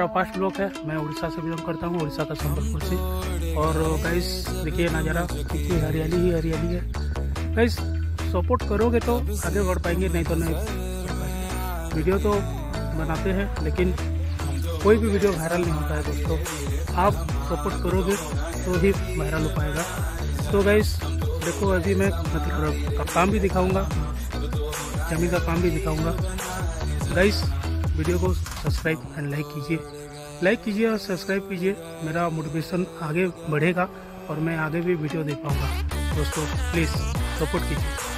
मेरा first blog है। मैं उड़ीसा से बिलोंग करता हूँ, उड़ीसा का संबलपुर से। और गाइस देखिए नज़ारा, कितनी हरियाली ही हरियाली है। गाइस सपोर्ट करोगे तो आगे बढ़ पाएंगे, नहीं तो नहीं बढ़ पाएंगे। वीडियो तो बनाते हैं लेकिन कोई भी वीडियो वायरल नहीं होता है दोस्तों। आप सपोर्ट करोगे तो ही वायरल हो पाएगा। तो गाइस देखो अभी मैं मतलब का काम भी दिखाऊंगा, जमीन का काम भी दिखाऊंगा। गाइस वीडियो को सब्सक्राइब एंड लाइक कीजिए और सब्सक्राइब कीजिए। मेरा मोटिवेशन आगे बढ़ेगा और मैं आगे भी वीडियो दे पाऊंगा। दोस्तों प्लीज़ सपोर्ट कीजिए।